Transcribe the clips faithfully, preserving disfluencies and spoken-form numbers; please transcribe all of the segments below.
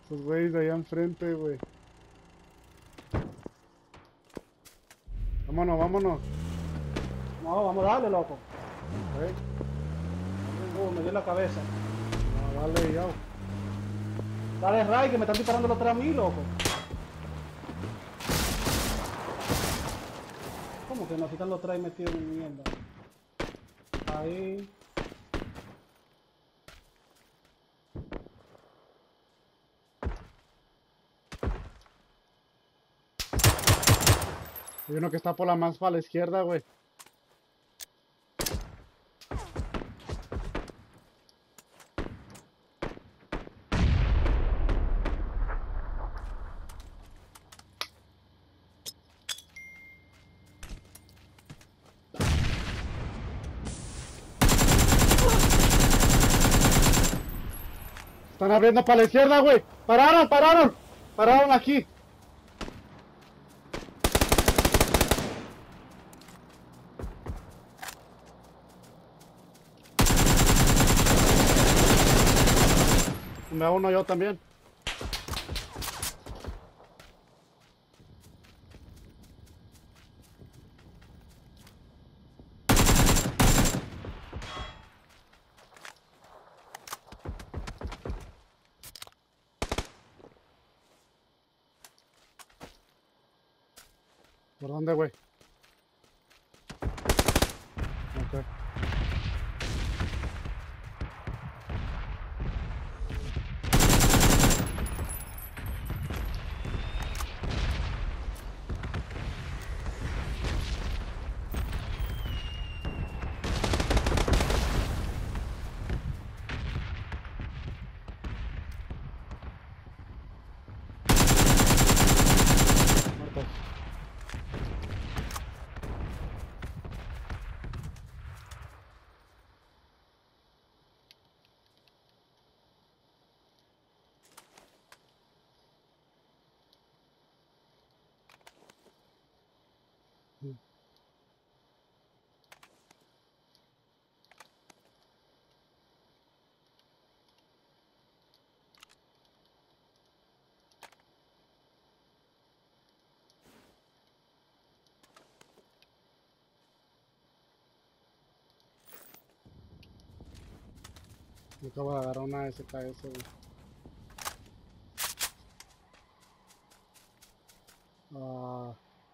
Esos güeyes de allá enfrente, güey. Vámonos, vámonos. No, vamos a darle, loco. ¿Eh? Uh, me dio en la cabeza. No, dale, ya. Dale, Ray, que me están disparando los tres a mí, loco. ¿Cómo que nos están los tres metidos en mierda? Ahí. Hay uno que está por la más para la izquierda, güey. Están abriendo para la izquierda, güey. Pararon, pararon. Pararon aquí. Me da uno yo también. ¿Por dónde, güey? Ok. Muerto. Me acabo de agarrar una S K S, güey. Ah,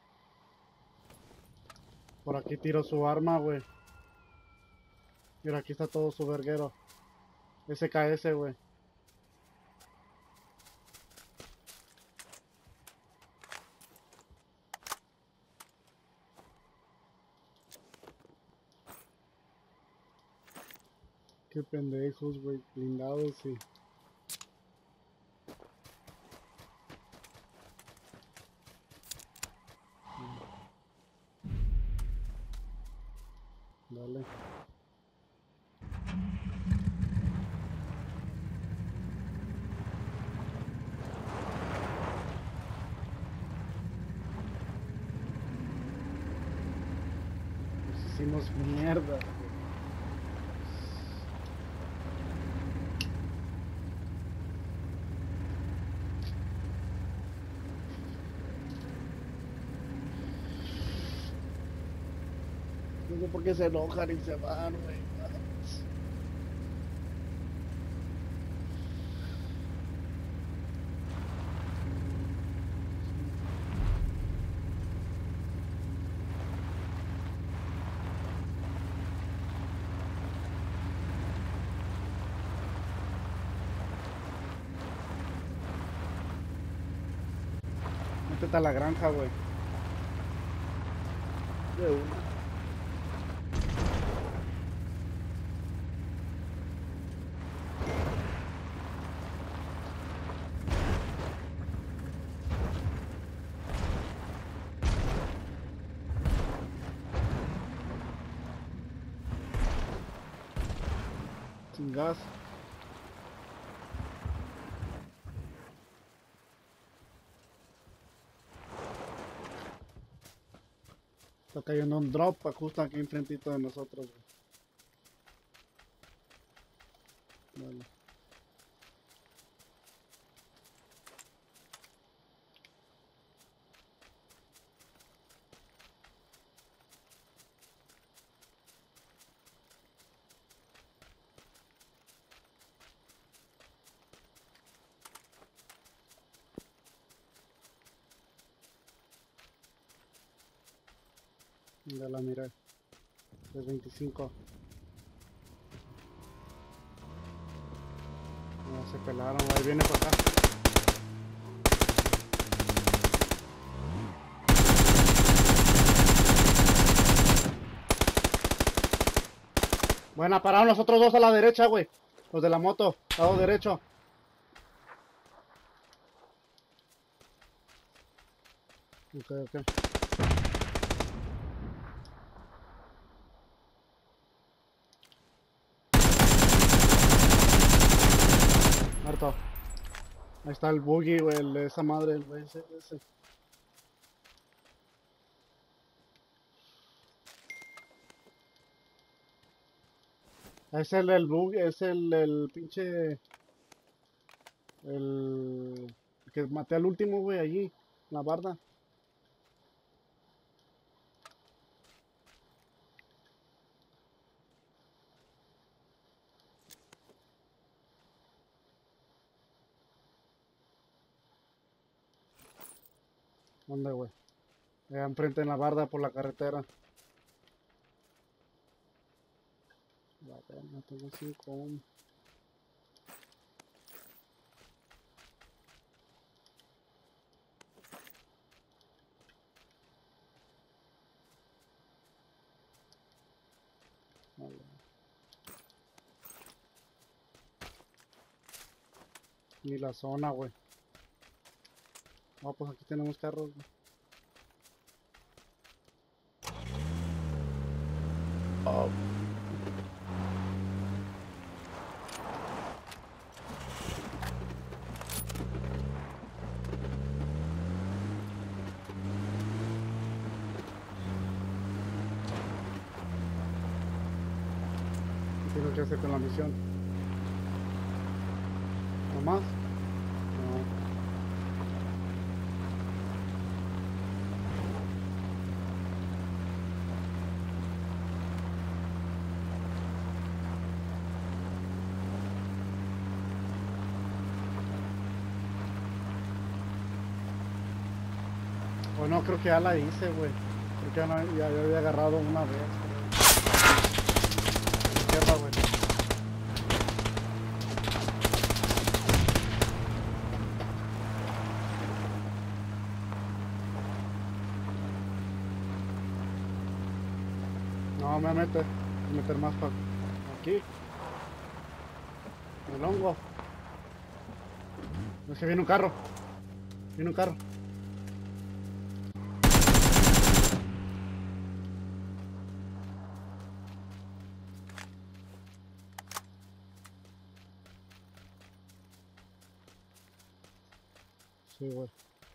por aquí tiro su arma, güey. Mira, aquí está todo su verguero. S K S, güey. Qué pendejos, güey. Blindados y... Dale. Nos hicimos mierda, güey. No sé por qué se enojan y se van, güey. Métete a la granja, güey. De una. Sin gas. Está cayendo un drop justo aquí enfrentito de nosotros, güey. Vale. Ya la miré. tres veinticinco. No, se pelaron, ahí viene para acá. Buena, pararon los otros dos a la derecha, güey. Los de la moto, lado derecho. Ok, ok. Muerto. Ahí está el buggy, güey, el de esa madre, el güey, ese, ese. Es el del buggy, es el, el pinche... El... el que maté al último, güey, allí, en la barda. ¿Dónde, güey? Allá enfrente en la barda por la carretera. La verga, tengo cinco. Vale. Ni la zona, güey. Ah, pues aquí tenemos carros, güey. Oh. ¿Qué tengo que hacer con la misión? ¿No más? No. O no, creo que ya la hice, güey. Creo que ya, no- ya, ya había agarrado una vez. Izquierda, güey. No, me mete. Voy a meter más para aquí. El hongo. Es que viene un carro. Viene un carro. Sí, güey.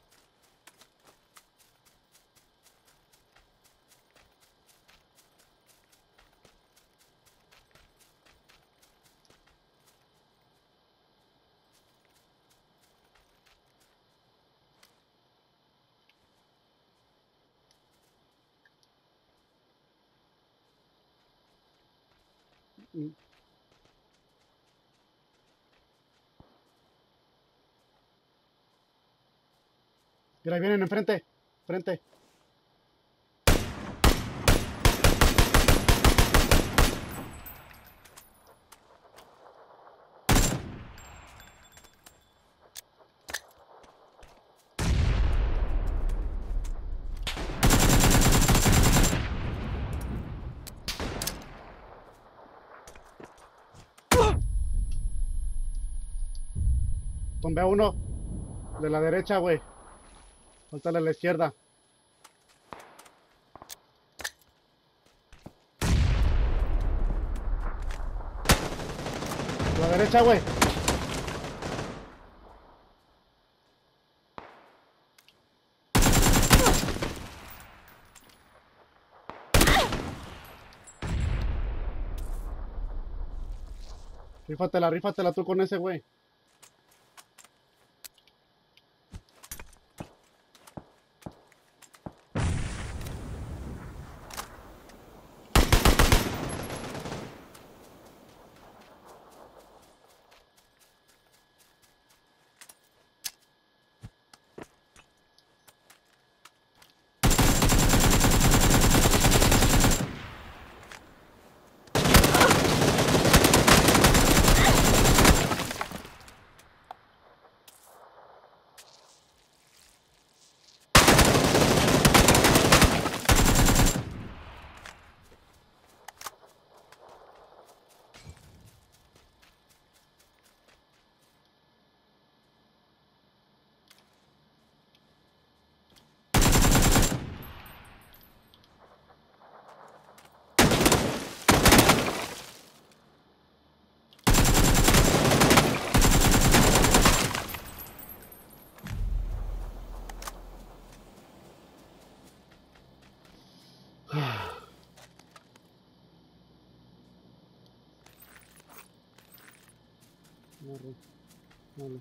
Mm. Mira, ahí vienen enfrente. Frente. Tumbé a uno. De la derecha, güey. Faltale a la izquierda. A la derecha, güey. Rífatela, rífatela tú con ese, güey. Arre. Vale.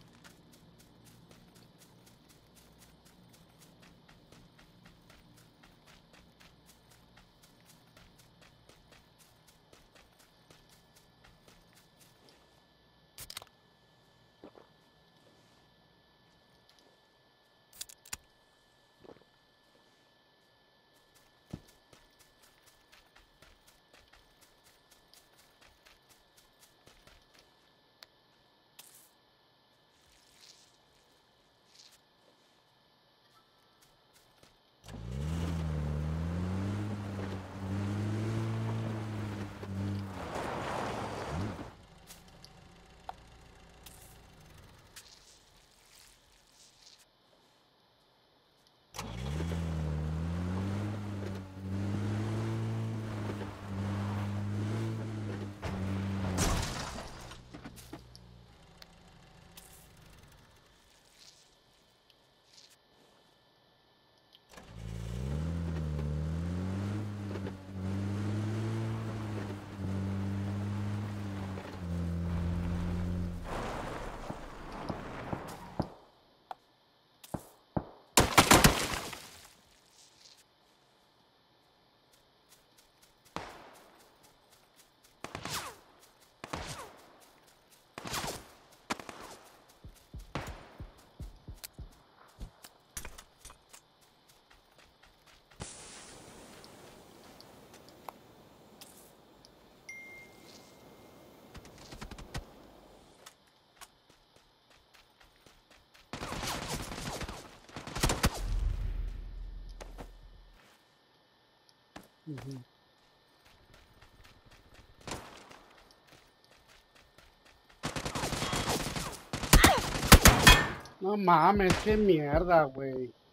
Ujú. No mames, qué mierda, güey.